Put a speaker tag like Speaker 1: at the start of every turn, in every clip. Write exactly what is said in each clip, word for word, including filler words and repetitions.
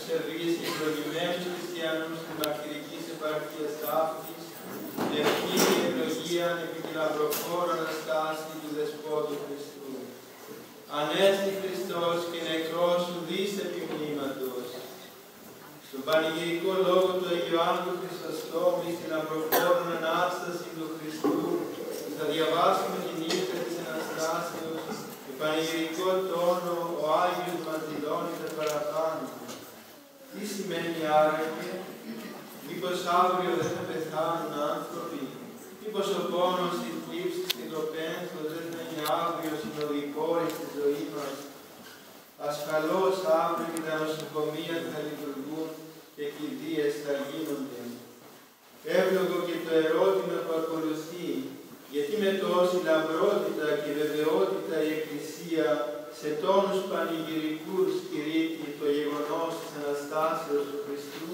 Speaker 1: ευλογείς και ευλογημένους χριστιανούς της μαρτυρικής επαρχίας Ταύτης, ευχή και ευλογία επί τη λαμπροφόρα αναστάση του Δεσπότου Χριστού. Ανέστη Χριστός και νεκρός σου δις επιμνήματος. Στον πανηγυρικό λόγο του Ιωάννου Χρυσοστόμη στην λαμπροφόρα ανάσταση του Χριστού, που θα διαβάσουμε τη νύχτα της Αναστάσεως, με πανηγυρικό τόνο ο Άγιος μας δηλώνει τα παραπάνω. Τι σημαίνει άραγε? Μήπως αύριο δεν θα πεθάνουν άνθρωποι? Μήπως ο πόνος, η θλίψη και το πένθος δεν θα είναι αύριο συνοδοιπόροι στη ζωή μας? Ασφαλώς αύριο και τα νοσοκομεία θα λειτουργούν και κηδείες θα γίνονται. Εύλογο και το ερώτημα που ακολουθεί, γιατί με τόση λαμπρότητα και βεβαιότητα η Εκκλησία σε τόνους πανηγυρικούς κηρύττει το γεγονός της Αναστάσεως του Χριστού?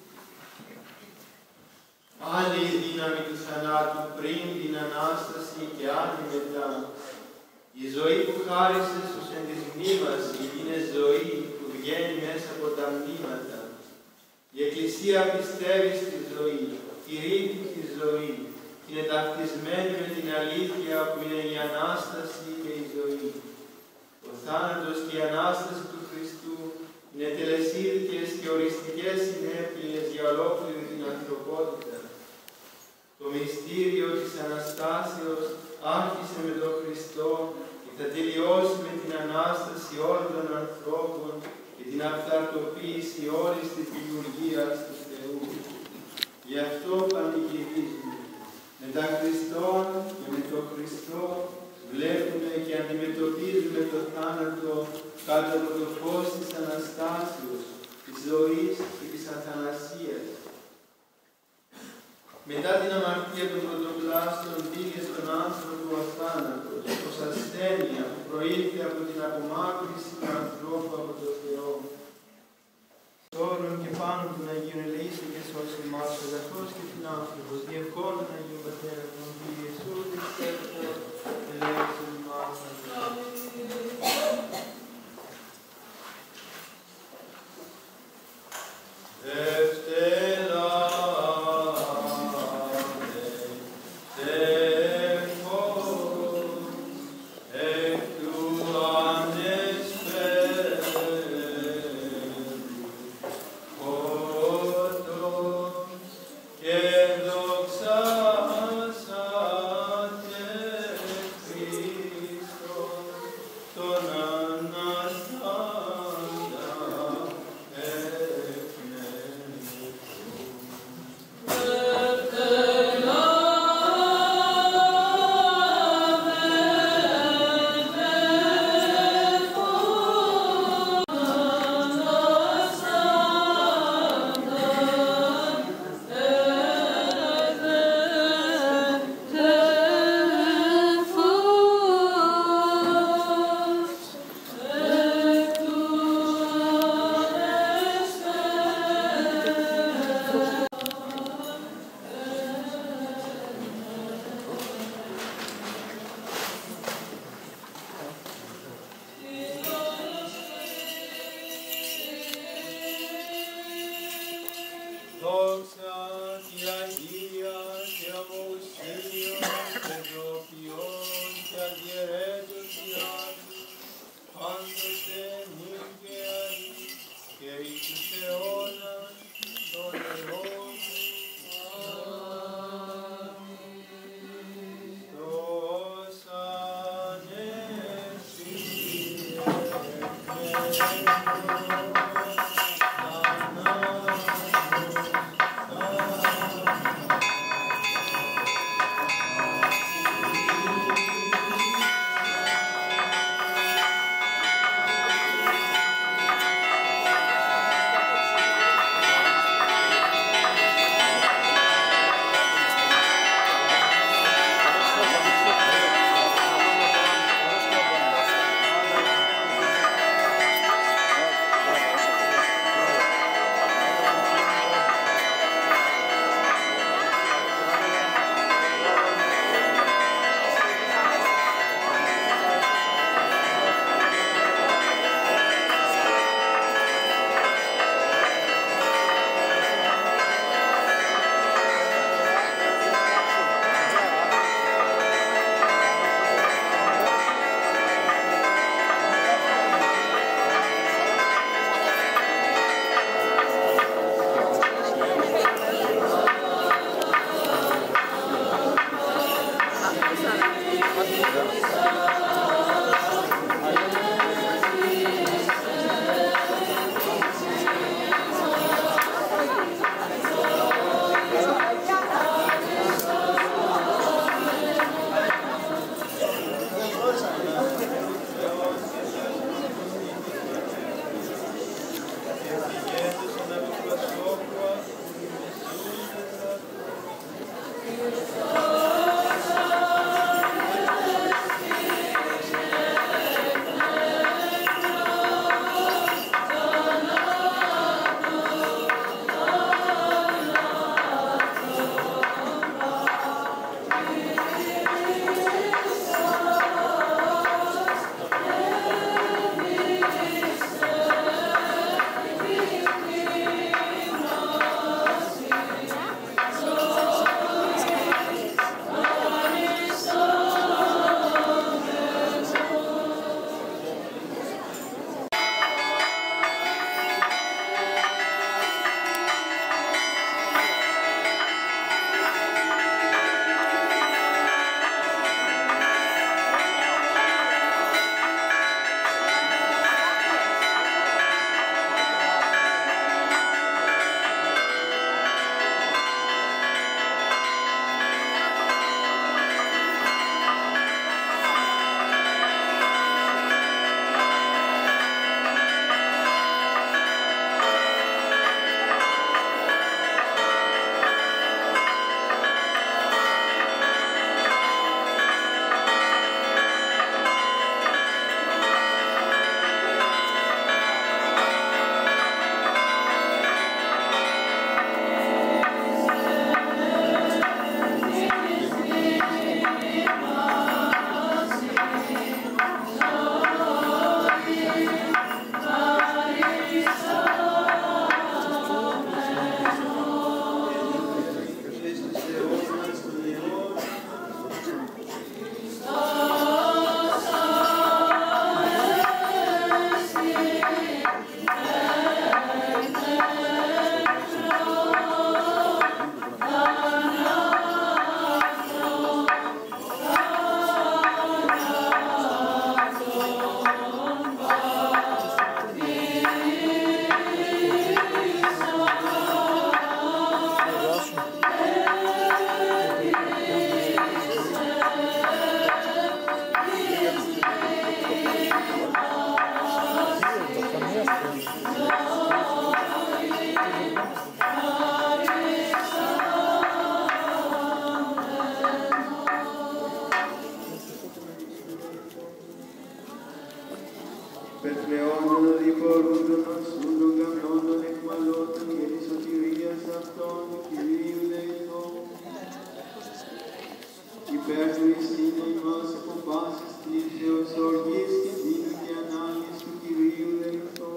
Speaker 1: Άλλη η δύναμη του θανάτου πριν την Ανάσταση και άλλη μετά. Η ζωή που χάρισε στους εν της μνήμαση είναι ζωή που βγαίνει μέσα από τα μνήματα. Η Εκκλησία πιστεύει στη ζωή, κηρύττει τη ζωή και είναι ταυτισμένη με την αλήθεια που είναι η Ανάσταση και η ζωή. Ο θάνατος και η Ανάσταση του Χριστού είναι τελεσίδικες και οριστικές συνέπειες για ολόκληρη την ανθρωπότητα. Το μυστήριο της Αναστάσεως άρχισε με τον Χριστό και θα τελειώσει με την Ανάσταση όλων των ανθρώπων και την αυθαρτοποίηση όλης της λειτουργίας του Θεού. Γι' αυτό πανηγυρίζουμε. Μετά Χριστόν και με τον Χριστό βλέπουμε και αντιμετωπίζουμε το θάνατο κάτω από το φως της Αναστάσεως, της ζωής και της αθανασίας. Μετά την αμαρτία των πρωτοκλάστων πήγε στον άνθρωπο ο θάνατος, ως ασθένεια που προήλθε από την απομάκρυνση του ανθρώπου από τον Θεό. Τόρων και πάνω του Αγίου ελεήστε και σώσει εμάς ο αγαθός και την άνθρωπος, διευκόλων Αγίου Πατέρα των Κύριε Ιησού, Χριστέ, ελέγξε εμάς. Ευτέρα
Speaker 2: Δόξα Πετρεόντων διπορούντων ασούντων καμνόντων εκμαλώτων και της σωτηρίας αυτών του Κυρίου δεηθών. Υπέρ του εισήνε ημάς από πάσης θλίψεως, οργής και δίνου και ανάγκης του Κυρίου δεηθών.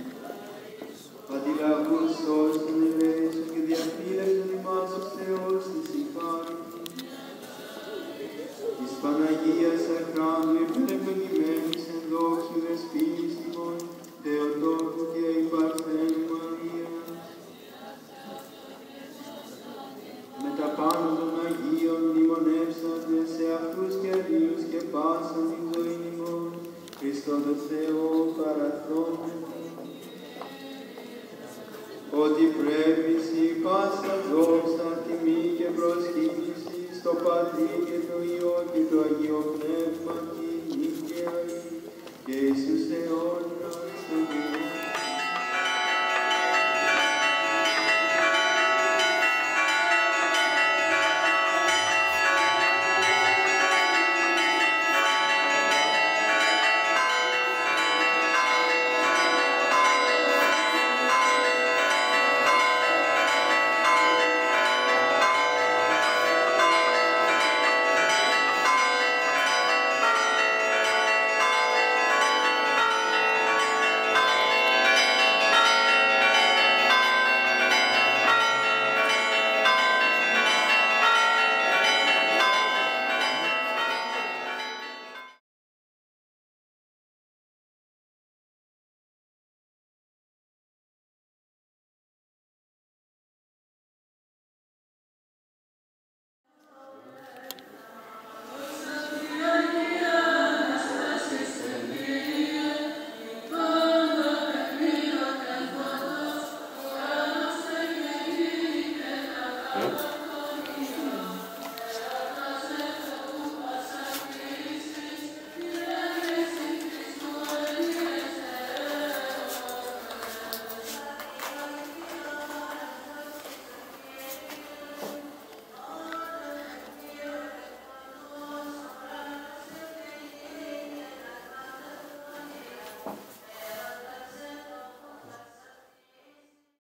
Speaker 2: Αντιλαβούς σώστον ελέησον και διαφύλαξον ημάς ως Θεός της ηχάρης. Της Παναγίας Αχράντου υπερευλογημένης εν δόξου δεσποίνης ημών, Θεοτόκου και υπαρθένου Μαρίας. Με τα πάνω των Αγίων μνημονεύσαντε σε αυτούς και Αγίους και πάσαν την ζωήν ημών, Χριστό το Θεό παραθρόνευε. Ότι πρέπει σοι πάσα δόξα, τιμή και προσχήνιση στο Πατρί και το Υιό και το Αγίο Πνεύμα και νύχια και εις τους αιώνας των